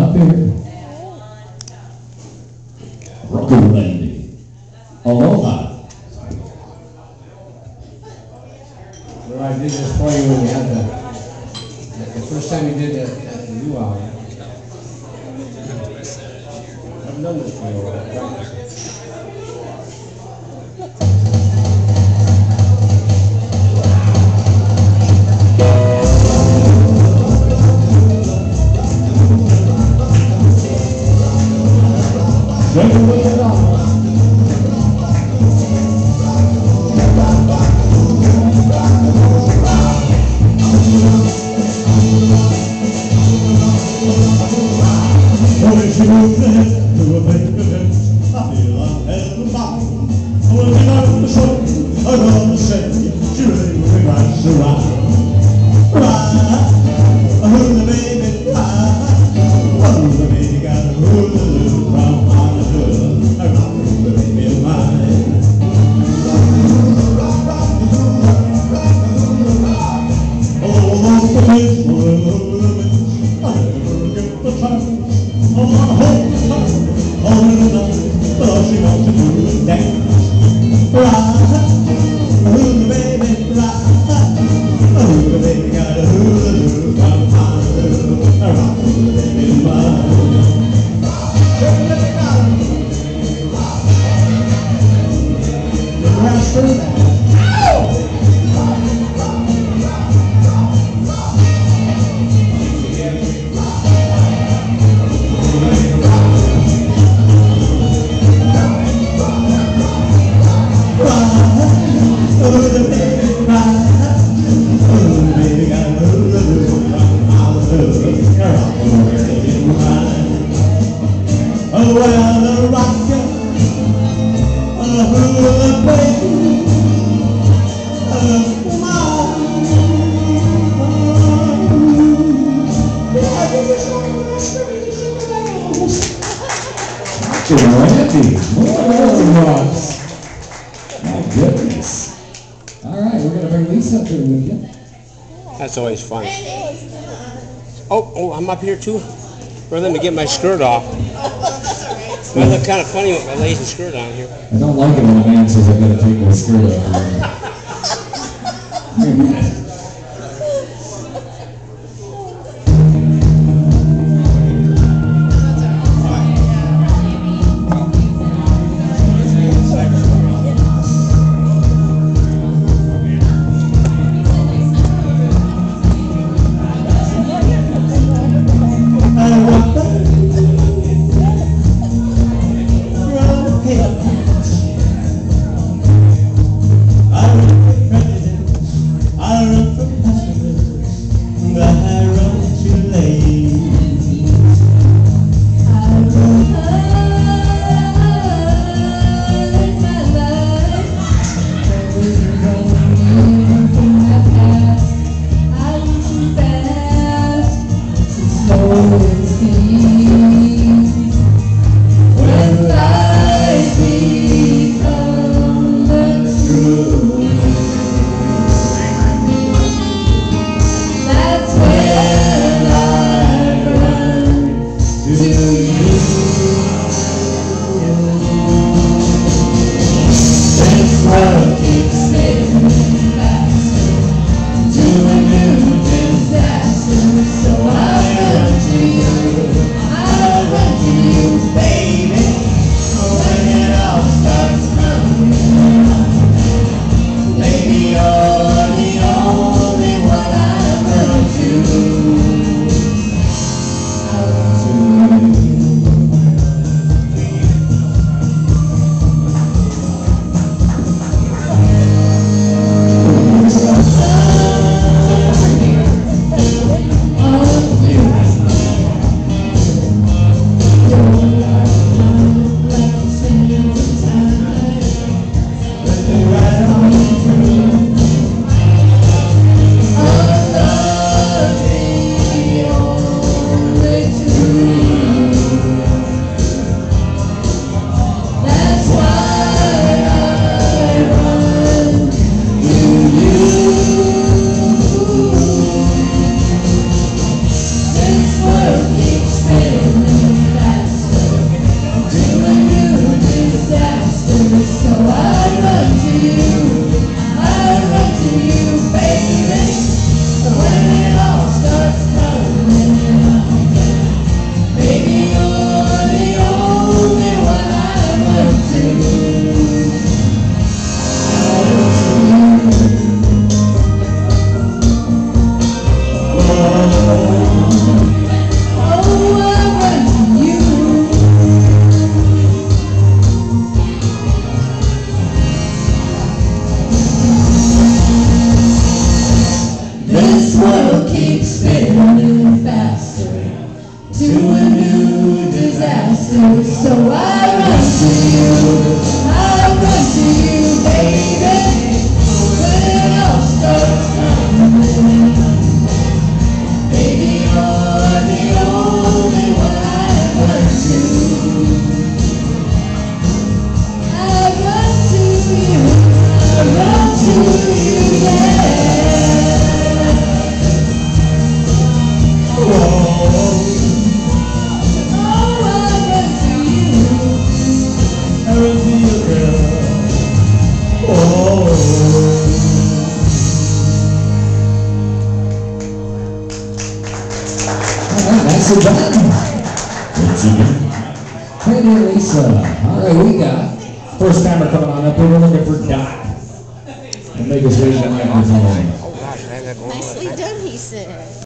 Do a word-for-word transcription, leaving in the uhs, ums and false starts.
up here. Rocka-Hula Baby. Aloha. Well, I did this for you when we had the, the, the first time we did the, the luau. I've done this for you already. Randy, my goodness. All right, we're going to bring Lisa up here with you. That's always fun. Oh, oh, I'm up here too. For them to get my skirt off. I look kind of funny with my lazy skirt on here. I don't like it when a man says I've got to take my skirt off. So I run to you. to a new disaster. So I run to you, I run to you, baby. When it all starts crumbling, baby, you're the only one I run to. I run to you, I run to you, yeah. Oh, oh, I run to you, I run to you, girl. Oh. Alright, nicely done. Hey there, Lisa. Alright, we got first timer coming on up here. We're looking for Dot. And make us raise the microphone. Oh gosh, I gotta go. Nicely done, he said.